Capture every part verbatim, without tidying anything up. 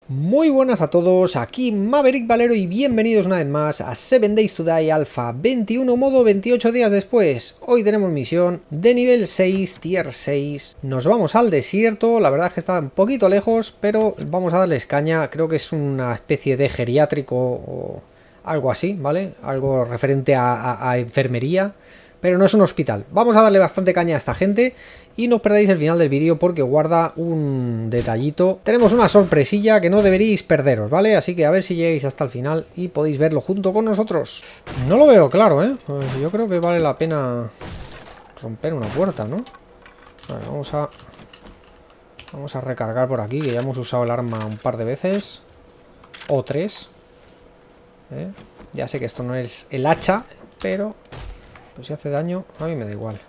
Muy buenas a todos, aquí Maverick Valero y bienvenidos una vez más a seven days to die Alpha veintiuno modo veintiocho días después. Hoy tenemos misión de nivel seis, tier seis. Nos vamos al desierto, la verdad es que está un poquito lejos, pero vamos a darles caña. Creo que es una especie de geriátrico o algo así, ¿vale? Algo referente a, a, a enfermería. Pero no es un hospital. Vamos a darle bastante caña a esta gente. Y no os perdáis el final del vídeo porque guarda un detallito. Tenemos una sorpresilla que no deberíais perderos, ¿vale? Así que a ver si llegáis hasta el final y podéis verlo junto con nosotros. No lo veo claro, ¿eh? Pues yo creo que vale la pena romper una puerta, ¿no? Vale, vamos a... Vamos a recargar por aquí, que ya hemos usado el arma un par de veces. O tres. ¿Eh? Ya sé que esto no es el hacha, pero... Pues si hace daño, a mí me da igual.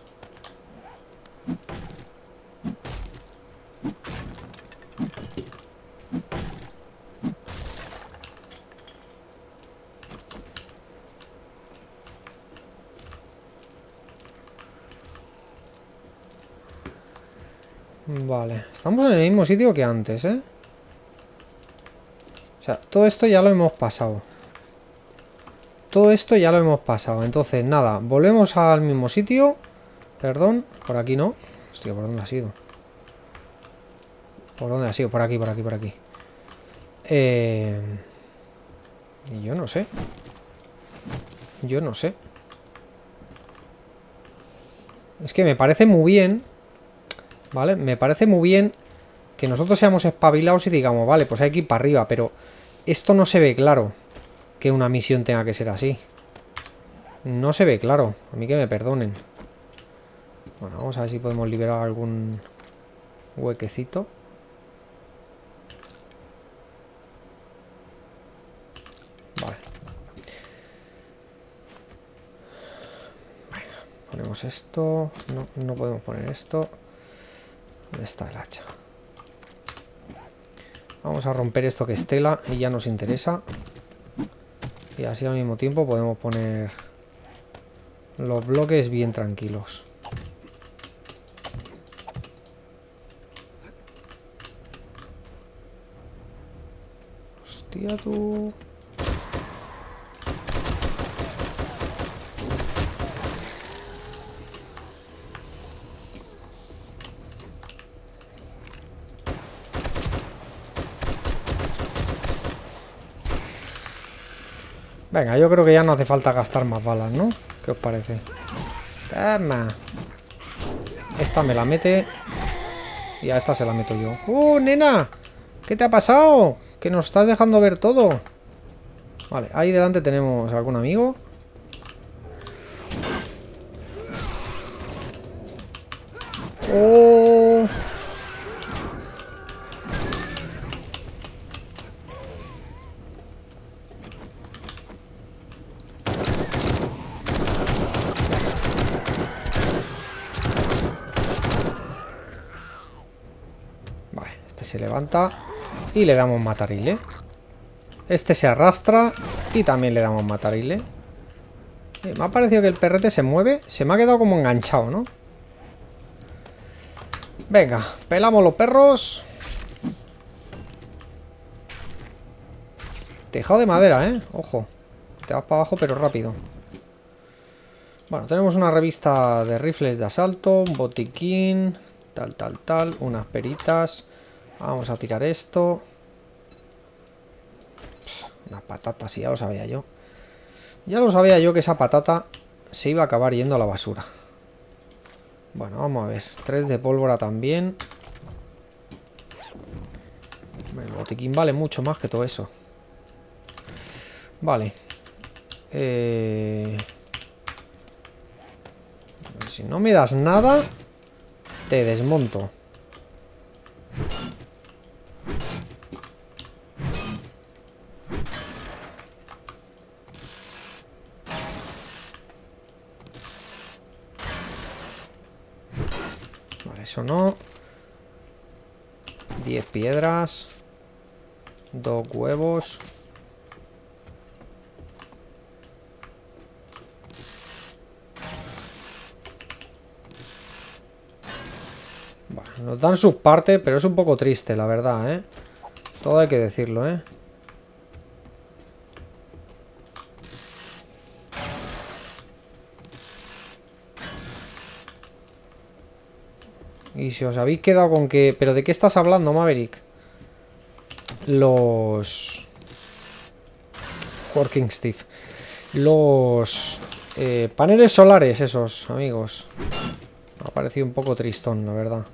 Vale, estamos en el mismo sitio que antes, ¿eh? O sea, todo esto ya lo hemos pasado. Todo esto ya lo hemos pasado. Entonces, nada, volvemos al mismo sitio. Perdón, por aquí no. Hostia, ¿por dónde ha sido? ¿Por dónde ha sido? Por aquí, por aquí, por aquí. Eh... Y yo no sé. Yo no sé. Es que me parece muy bien... ¿Vale? Me parece muy bien que nosotros seamos espabilados y digamos, vale, pues hay que ir para arriba, pero esto no se ve claro que una misión tenga que ser así. No se ve claro. A mí que me perdonen. Bueno, vamos a ver si podemos liberar algún huequecito. Vale. Venga, ponemos esto. No, no podemos poner esto. ¿Dónde está el hacha? Vamos a romper esto que es tela y ya nos interesa. Y así al mismo tiempo podemos poner los bloques bien tranquilos. Hostia, tú... Venga, yo creo que ya no hace falta gastar más balas, ¿no? ¿Qué os parece? Toma. Esta me la mete. Y a esta se la meto yo. ¡Uh, nena! ¿Qué te ha pasado? Que nos estás dejando ver todo. Vale, ahí delante tenemos algún amigo. ¡Oh! Se levanta y le damos matarile. Este se arrastra y también le damos matarile. Eh, me ha parecido que el perrete se mueve. Se me ha quedado como enganchado, ¿no? Venga, pelamos los perros. Tejado de madera, ¿eh? Ojo. Te vas para abajo pero rápido. Bueno, tenemos una revista de rifles de asalto. Un botiquín. Tal, tal, tal. Unas peritas. Vamos a tirar esto. Una patata, sí, ya lo sabía yo. Ya lo sabía yo que esa patata se iba a acabar yendo a la basura. Bueno, vamos a ver. Tres de pólvora también. El botiquín vale mucho más que todo eso. Vale. Eh... Si no me das nada, te desmonto. Eso no. diez piedras. Dos huevos. Bueno, nos dan sus partes, pero es un poco triste, la verdad, ¿eh? Todo hay que decirlo, ¿eh? Y si os habéis quedado con que... ¿Pero de qué estás hablando, Maverick? Los... Working Steve. Los... Eh, paneles solares esos, amigos. Me ha parecido un poco tristón, la verdad.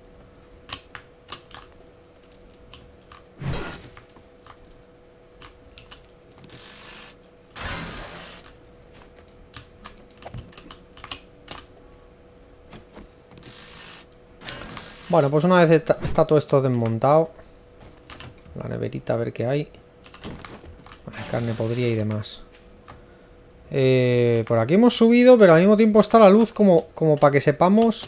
Bueno, pues una vez está todo esto desmontado, la neverita a ver qué hay. Vale, carne podrida y demás. Eh, por aquí hemos subido, pero al mismo tiempo está la luz como, como para que sepamos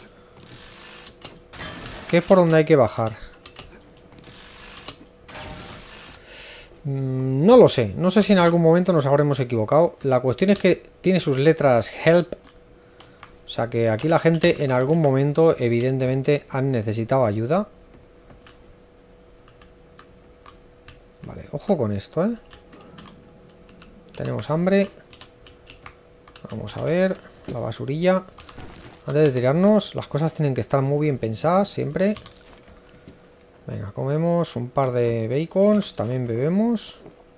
que es por donde hay que bajar. Mm, no lo sé, no sé si en algún momento nos habremos equivocado. La cuestión es que tiene sus letras help. O sea que aquí la gente en algún momento evidentemente han necesitado ayuda. Vale, ojo con esto, ¿eh? Tenemos hambre. Vamos a ver. La basurilla. Antes de tirarnos, las cosas tienen que estar muy bien pensadas siempre. Venga, comemos un par de bacons. También bebemos.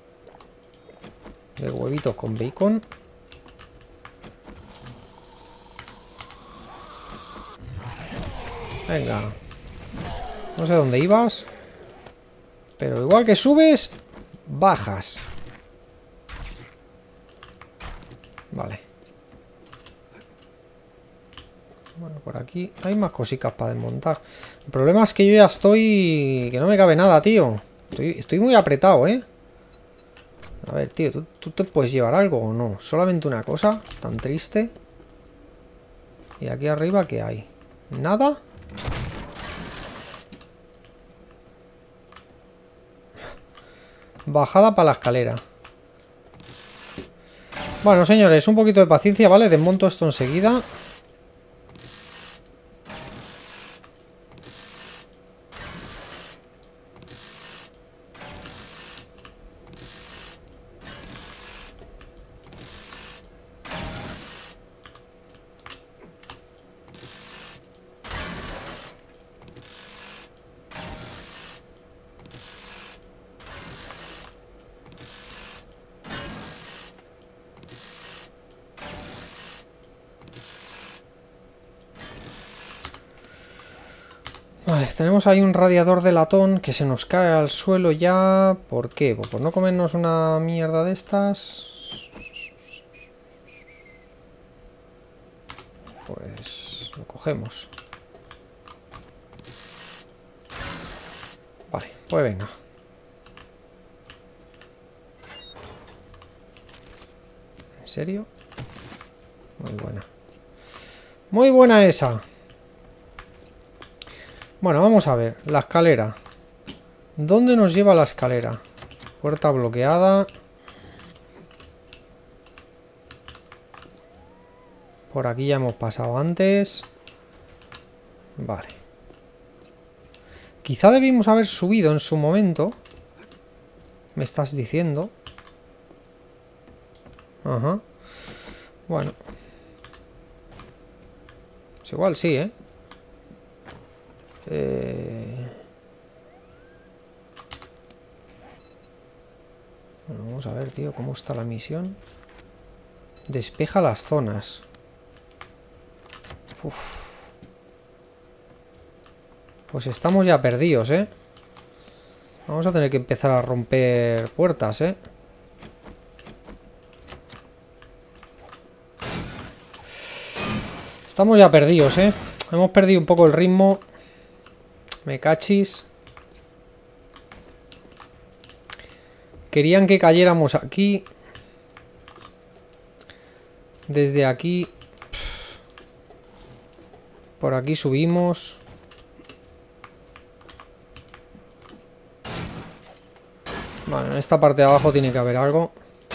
De huevitos con bacon. Venga. No sé dónde ibas. Pero igual que subes, bajas. Vale. Bueno, por aquí hay más cositas para desmontar. El problema es que yo ya estoy... Que no me cabe nada, tío. Estoy, estoy muy apretado, ¿eh? A ver, tío, ¿tú, ¿tú te puedes llevar algo o no? Solamente una cosa tan triste. Y aquí arriba, ¿qué hay? ¿Nada? Bajada para la escalera. Bueno, señores, un poquito de paciencia, ¿vale? Desmonto esto enseguida. Vale, tenemos ahí un radiador de latón que se nos cae al suelo ya. ¿Por qué? Pues por no comernos una mierda de estas. Pues lo cogemos. Vale, pues venga. ¿En serio? Muy buena. Muy buena esa. Bueno, vamos a ver. La escalera. ¿Dónde nos lleva la escalera? Puerta bloqueada. Por aquí ya hemos pasado antes. Vale. Quizá debimos haber subido en su momento. Me estás diciendo. Ajá. Bueno. Pues igual sí, ¿eh? Eh... Bueno, vamos a ver, tío, cómo está la misión. Despeja las zonas. Uf. Pues estamos ya perdidos, ¿eh? Vamos a tener que empezar a romper puertas, ¿eh? Estamos ya perdidos, ¿eh? Hemos perdido un poco el ritmo. Me cachis. Querían que cayéramos aquí. Desde aquí. Por aquí subimos. Vale, en esta parte de abajo tiene que haber algo.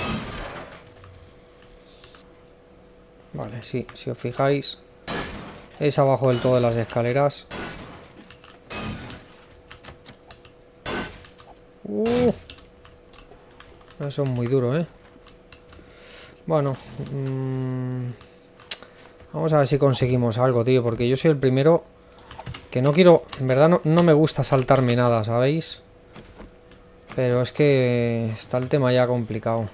Vale, sí, si os fijáis. Es abajo del todo de las escaleras. Uh. Eso es muy duro, ¿eh? Bueno. Mmm, vamos a ver si conseguimos algo, tío. Porque yo soy el primero que no quiero... En verdad no, no me gusta saltarme nada, ¿sabéis? Pero es que está el tema ya complicado.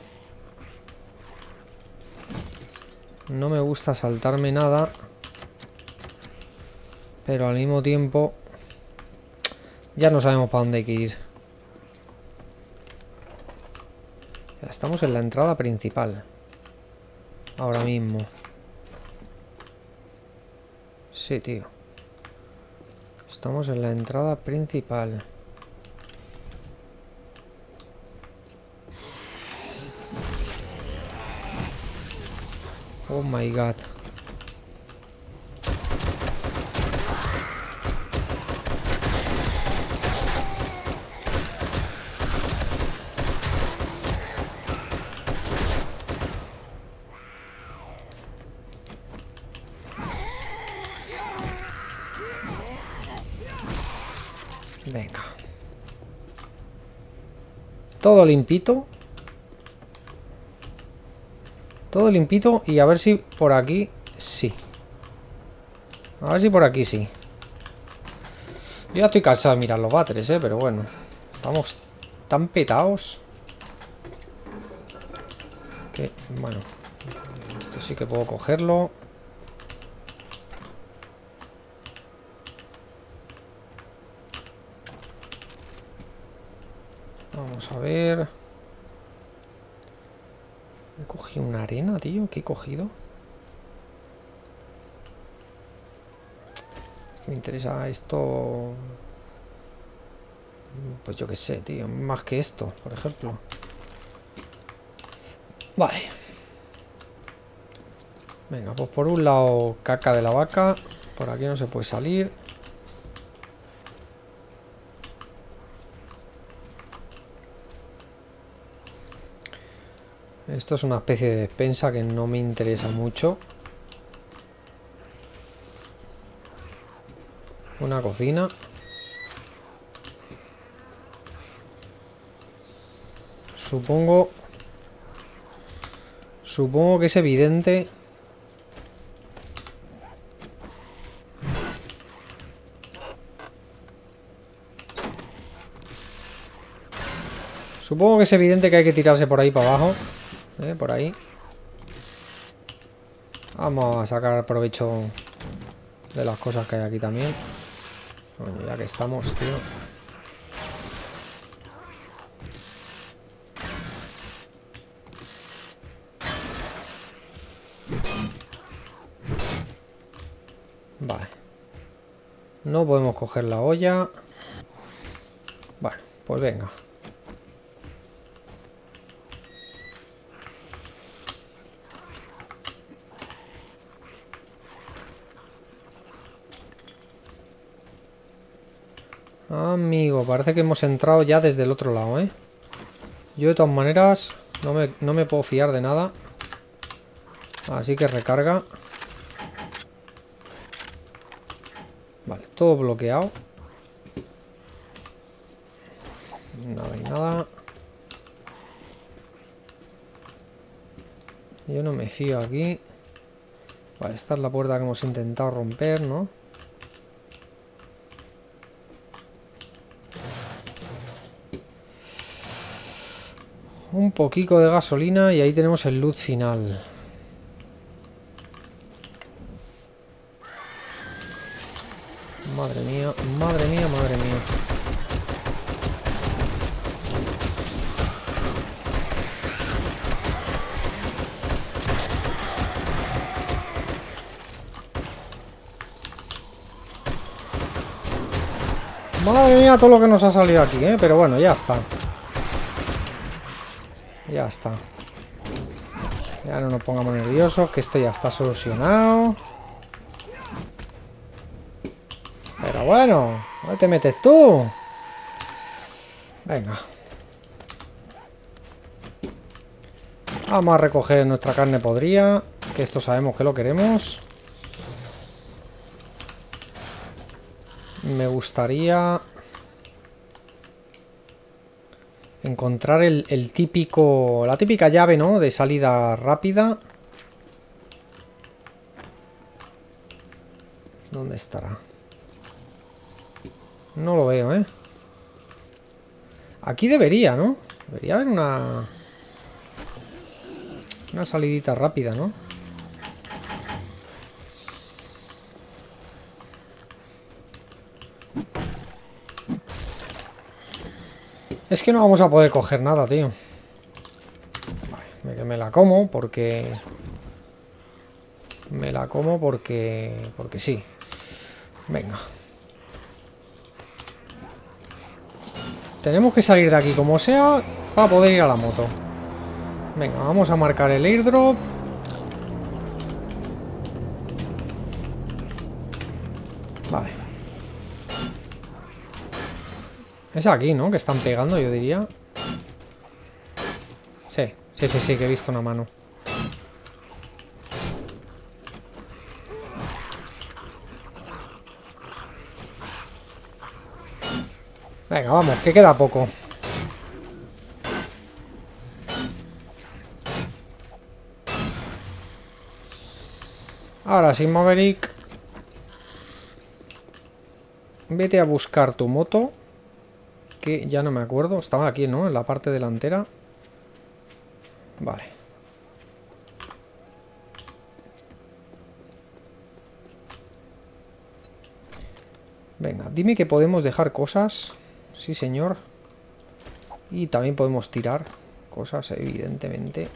No me gusta saltarme nada. Pero al mismo tiempo... Ya no sabemos para dónde hay que ir. Estamos en la entrada principal. Ahora mismo. Sí, tío. Estamos en la entrada principal. Oh my god. Venga. Todo limpito. Todo limpito. Y a ver si por aquí sí. A ver si por aquí sí. Yo ya estoy cansado de mirar los váteres, eh, pero bueno. Estamos tan petados. Que, bueno. Esto sí que puedo cogerlo. Vamos a ver. He cogido una arena, tío. ¿Qué he cogido? Es que me interesa esto. Pues yo qué sé, tío. Más que esto, por ejemplo. Vale. Venga, pues por un lado caca de la vaca. Por aquí no se puede salir. Esto es una especie de despensa que no me interesa mucho. Una cocina. Supongo... Supongo que es evidente... Supongo que es evidente que hay que tirarse por ahí para abajo. ¿Eh? Por ahí. Vamos a sacar provecho de las cosas que hay aquí también. Bueno, ya que estamos, tío. Vale. No podemos coger la olla. Bueno, pues venga. Amigo, parece que hemos entrado ya desde el otro lado, ¿eh? Yo de todas maneras no me, no me puedo fiar de nada. Así que recarga. Vale, todo bloqueado. Nada y nada. Yo no me fío aquí. Vale, esta es la puerta que hemos intentado romper, ¿no? Un poquito de gasolina y ahí tenemos el loot final. Madre mía, madre mía, madre mía. Madre mía, todo lo que nos ha salido aquí, ¿eh? Pero bueno, ya está. Ya está. Ya no nos pongamos nerviosos, que esto ya está solucionado. Pero bueno, ¿dónde te metes tú? Venga. Vamos a recoger nuestra carne podrida, que esto sabemos que lo queremos. Me gustaría... encontrar el, el típico... La típica llave, ¿no? De salida rápida. ¿Dónde estará? No lo veo, ¿eh? Aquí debería, ¿no? Debería haber una... Una salidita rápida, ¿no? Es que no vamos a poder coger nada, tío. Vale, me, me la como porque... Me la como porque... Porque sí. Venga. Tenemos que salir de aquí como sea para poder ir a la moto. Venga, vamos a marcar el airdrop. Vale. Es aquí, ¿no? Que están pegando, yo diría. Sí, sí, sí, sí, que he visto una mano. Venga, vamos, que queda poco. Ahora sí, Maverick. Vete a buscar tu moto. Que ya no me acuerdo. Estaba aquí, ¿no? En la parte delantera. Vale. Venga, dime que podemos dejar cosas. Sí, señor. Y también podemos tirar cosas, evidentemente.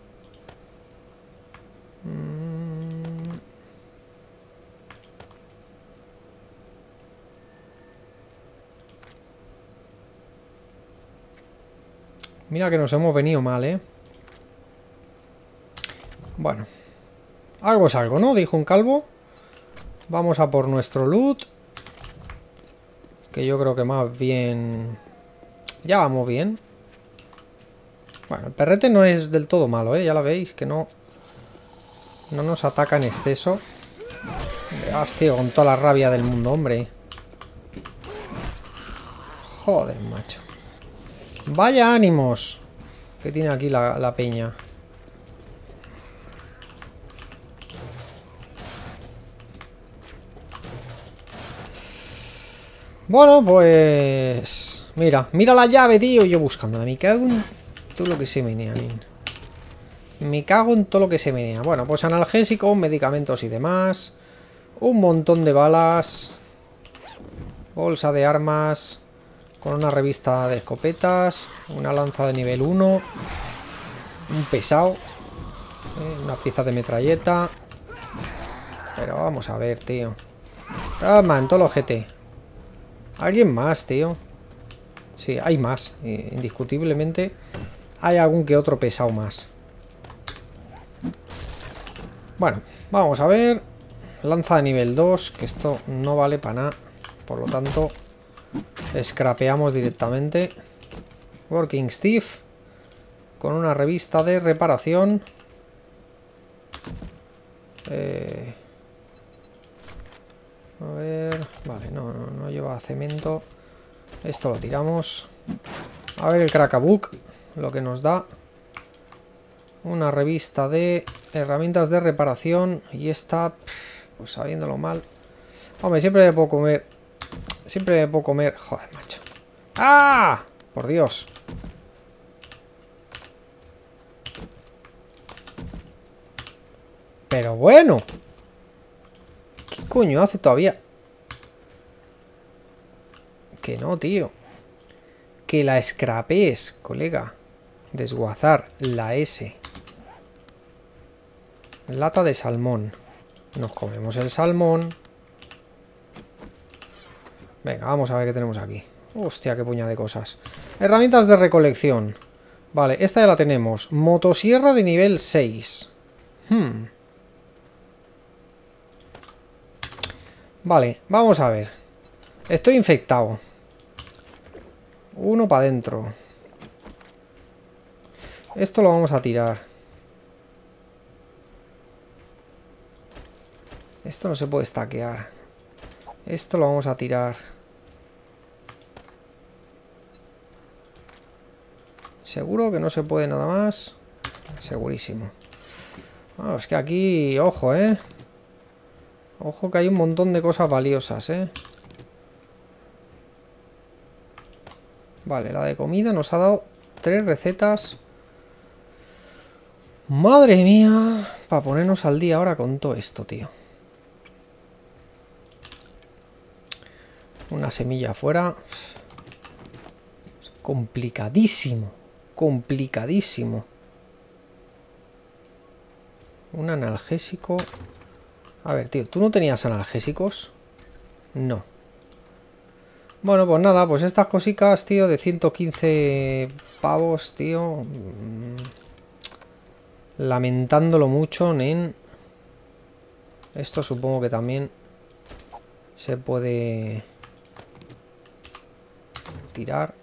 Mm. Mira que nos hemos venido mal, ¿eh? Bueno. Algo es algo, ¿no? Dijo un calvo. Vamos a por nuestro loot. Que yo creo que más bien... Ya vamos bien. Bueno, el perrete no es del todo malo, ¿eh? Ya la veis, que no... No nos ataca en exceso. Hostia, con toda la rabia del mundo, hombre. Joder, macho. Vaya ánimos que tiene aquí la, la peña. Bueno, pues... Mira, mira la llave, tío. Yo buscándola. Me cago en todo lo que se menea, nin. Me cago en todo lo que se menea. Bueno, pues analgésicos, medicamentos y demás. Un montón de balas. Bolsa de armas. Con una revista de escopetas. Una lanza de nivel uno. Un pesado. ¿Eh? Una pieza de metralleta. Pero vamos a ver, tío. Toma, en todo lo G T. ¿Alguien más, tío? Sí, hay más. Indiscutiblemente hay algún que otro pesado más. Bueno, vamos a ver. Lanza de nivel dos, que esto no vale para nada. Por lo tanto, scrapeamos directamente. Working Stiff. Con una revista de reparación. Eh... A ver... Vale, no, no, no lleva cemento. Esto lo tiramos. A ver el Cracabook. Lo que nos da. Una revista de herramientas de reparación. Y esta... Pues sabiéndolo mal. Hombre, siempre me puedo comer... Siempre me puedo comer... Joder, macho. ¡Ah! Por Dios. Pero bueno. ¿Qué coño hace todavía? Que no, tío. Que la scrapees, colega. Desguazar la S. Lata de salmón. Nos comemos el salmón. Venga, vamos a ver qué tenemos aquí. Hostia, qué puña de cosas. Herramientas de recolección. Vale, esta ya la tenemos. Motosierra de nivel seis. Hmm. Vale, vamos a ver. Estoy infectado. Uno para adentro. Esto lo vamos a tirar. Esto no se puede stackear. Esto lo vamos a tirar. Seguro que no se puede nada más. Segurísimo. Bueno, es que aquí, ojo, ¿eh? Ojo que hay un montón de cosas valiosas, ¿eh? Vale, la de comida nos ha dado tres recetas. Madre mía, para ponernos al día ahora con todo esto, tío. Una semilla afuera. Complicadísimo. Complicadísimo. Un analgésico. A ver, tío, ¿tú no tenías analgésicos? No. Bueno, pues nada, pues estas cositas, tío, de ciento quince pavos, tío. Lamentándolo mucho, nen. Esto supongo que también se puede tirar.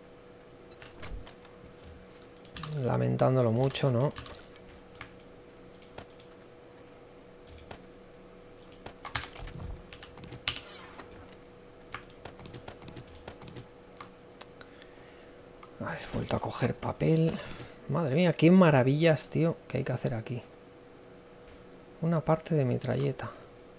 Lamentándolo mucho, ¿no? A ver, vuelto a coger papel. Madre mía, qué maravillas, tío, que hay que hacer aquí. Una parte de metralleta.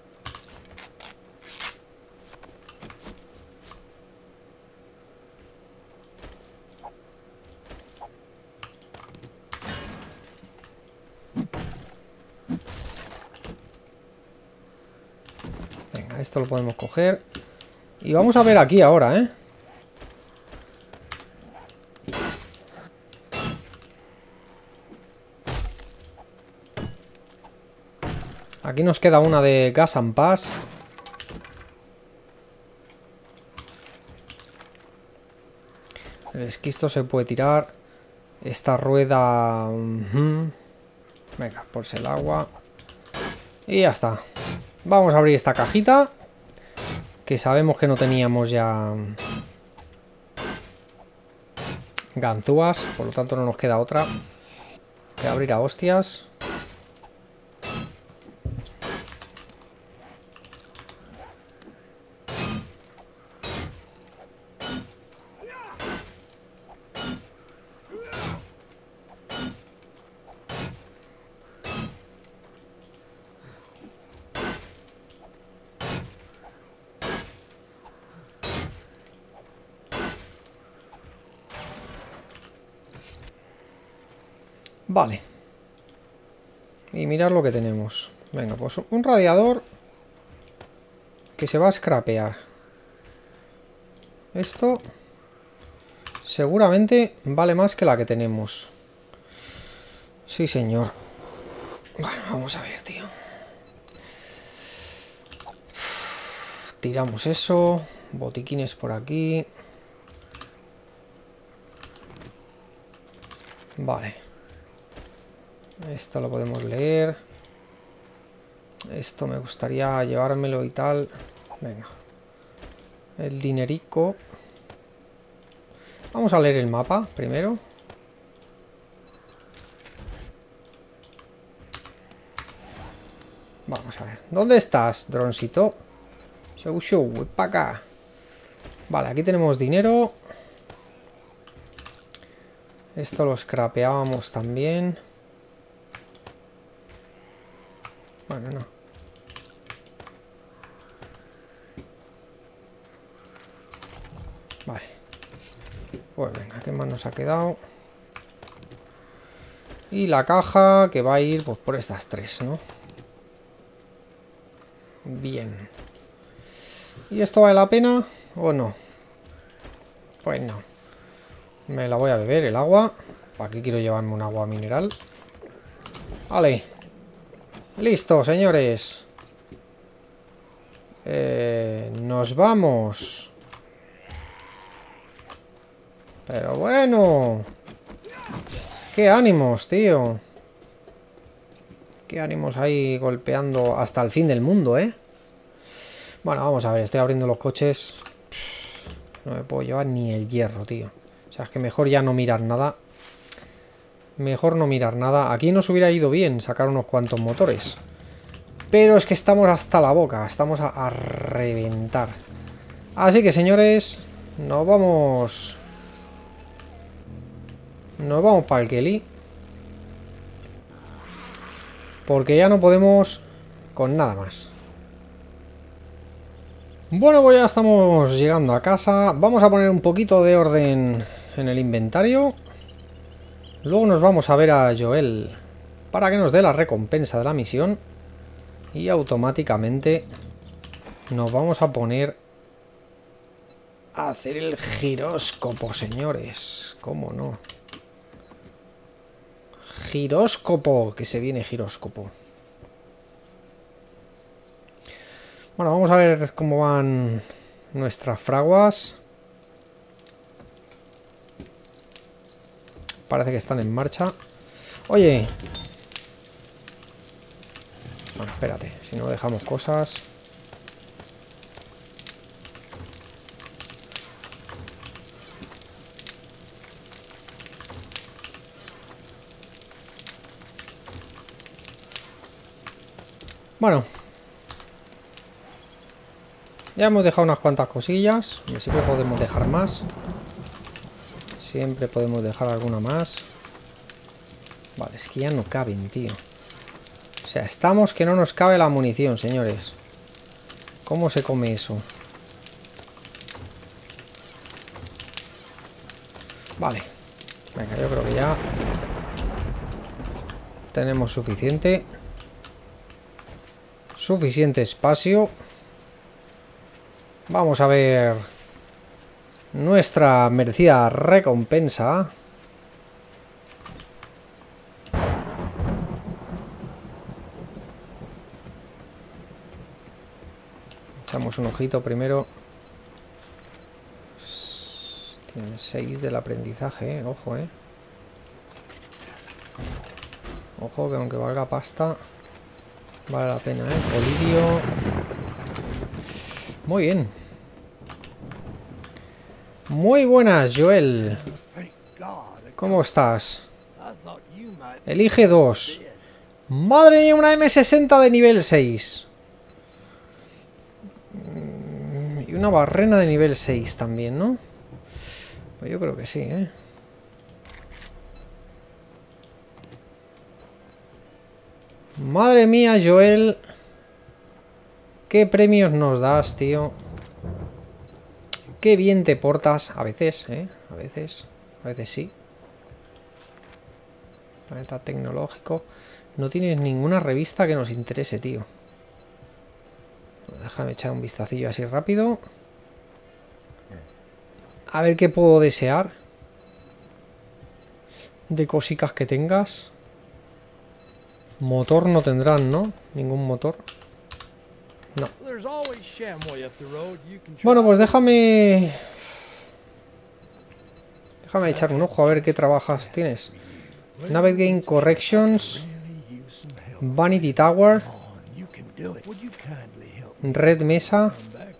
Venga, esto lo podemos coger. Y vamos a ver aquí ahora, ¿eh? Aquí nos queda una de Gas and Pass. El esquisto se puede tirar. Esta rueda... Uh-huh. Venga, pues el agua. Y ya está. Vamos a abrir esta cajita. Que sabemos que no teníamos ya... ganzúas. Por lo tanto no nos queda otra que abrir a hostias. Vale. Y mirad lo que tenemos. Venga, pues un radiador que se va a scrapear. Esto seguramente vale más que la que tenemos. Sí, señor. Bueno, vamos a ver, tío. Tiramos eso. Botiquines por aquí. Vale. Esto lo podemos leer. Esto me gustaría llevármelo y tal. Venga. El dinerico. Vamos a leer el mapa primero. Vamos a ver. ¿Dónde estás, droncito? Show, show, voy para acá. Vale, aquí tenemos dinero. Esto lo scrapeábamos también. Bueno, no. Vale. Pues venga, ¿qué más nos ha quedado? Y la caja que va a ir pues por estas tres, ¿no? Bien. ¿Y esto vale la pena o no? Pues no. Me la voy a beber, el agua. ¿Para qué quiero llevarme un agua mineral? Vale. Listo, señores. Eh, nos vamos. Pero bueno. Qué ánimos, tío. Qué ánimos ahí golpeando hasta el fin del mundo, ¿eh? Bueno, vamos a ver. Estoy abriendo los coches. No me puedo llevar ni el hierro, tío. O sea, es que mejor ya no mirar nada. Mejor no mirar nada. Aquí nos hubiera ido bien sacar unos cuantos motores. Pero es que estamos hasta la boca. Estamos a, a reventar. Así que, señores, nos vamos... Nos vamos para el Kelly. Porque ya no podemos con nada más. Bueno, pues ya estamos llegando a casa. Vamos a poner un poquito de orden en el inventario. Luego nos vamos a ver a Joel para que nos dé la recompensa de la misión. Y automáticamente nos vamos a poner a hacer el giróscopo, señores. ¿Cómo no? Giróscopo, que se viene giróscopo. Bueno, vamos a ver cómo van nuestras fraguas. Parece que están en marcha. Oye. Bueno, espérate, si no dejamos cosas. Bueno. Ya hemos dejado unas cuantas cosillas. Siempre podemos dejar más. Siempre podemos dejar alguna más. Vale, es que ya no caben, tío. O sea, estamos que no nos cabe la munición, señores. ¿Cómo se come eso? Vale. Venga, yo creo que ya tenemos suficiente. Suficiente espacio. Vamos a ver nuestra merecida recompensa. Echamos un ojito primero. Tiene seis del aprendizaje, eh. Ojo, eh. Ojo que aunque valga pasta, vale la pena, eh. Colirio. Muy bien. Muy buenas, Joel. ¿Cómo estás? Elige dos. Madre mía, una eme sesenta de nivel seis. Y una barrena de nivel seis también, ¿no? Pues yo creo que sí, ¿eh? Madre mía, Joel. ¿Qué premios nos das, tío? Qué bien te portas. A veces, ¿eh? A veces. A veces sí. Planeta tecnológico. No tienes ninguna revista que nos interese, tío. Déjame echar un vistacillo así rápido. A ver qué puedo desear. De cositas que tengas. Motor no tendrán, ¿no? Ningún motor. No. Bueno, pues déjame... Déjame echar un ojo a ver qué trabajas tienes. Navigate Corrections. Vanity Tower. Red Mesa.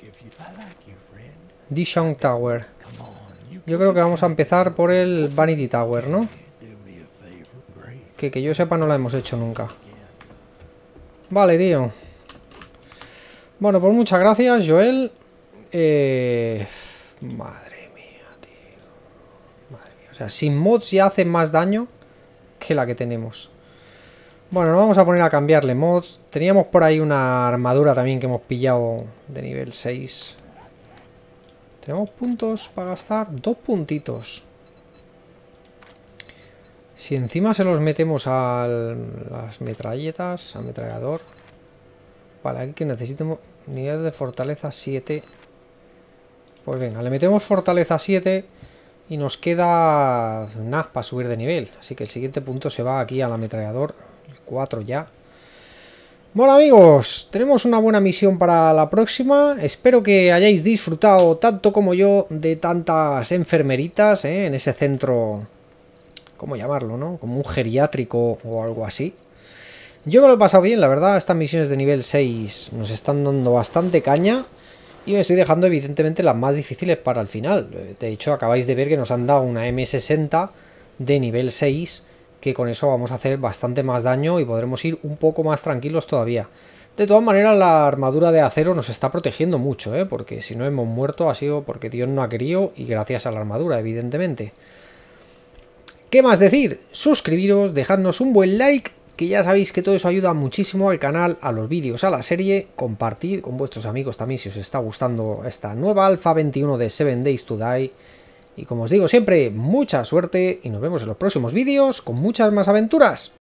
Dishon Tower. Yo creo que vamos a empezar por el Vanity Tower, ¿no? Que que yo sepa no la hemos hecho nunca. Vale, tío. Bueno, pues muchas gracias, Joel. Eh... Madre mía, tío. Madre mía. O sea, sin mods ya hacen más daño que la que tenemos. Bueno, nos vamos a poner a cambiarle mods. Teníamos por ahí una armadura también que hemos pillado de nivel seis. ¿Tenemos puntos para gastar? Dos puntitos. Si encima se los metemos a las metralletas, ametrallador. Vale, aquí que necesitemos nivel de fortaleza siete. Pues venga, le metemos fortaleza siete y nos queda nada para subir de nivel. Así que el siguiente punto se va aquí al ametrallador. El cuatro ya. Bueno, amigos, tenemos una buena misión para la próxima. Espero que hayáis disfrutado tanto como yo de tantas enfermeritas, ¿eh? En ese centro, ¿cómo llamarlo, no? Como un geriátrico o algo así. Yo me lo he pasado bien, la verdad. Estas misiones de nivel seis nos están dando bastante caña. Y me estoy dejando evidentemente las más difíciles para el final. De hecho, acabáis de ver que nos han dado una eme sesenta de nivel seis, que con eso vamos a hacer bastante más daño y podremos ir un poco más tranquilos todavía. De todas maneras, la armadura de acero nos está protegiendo mucho, ¿eh? Porque si no hemos muerto ha sido porque Dios no ha querido y gracias a la armadura, evidentemente. ¿Qué más decir? Suscribiros, dejadnos un buen like, que ya sabéis que todo eso ayuda muchísimo al canal, a los vídeos, a la serie. Compartid con vuestros amigos también si os está gustando esta nueva Alpha veintiuno de Seven Days to Die. Y como os digo siempre, mucha suerte y nos vemos en los próximos vídeos con muchas más aventuras.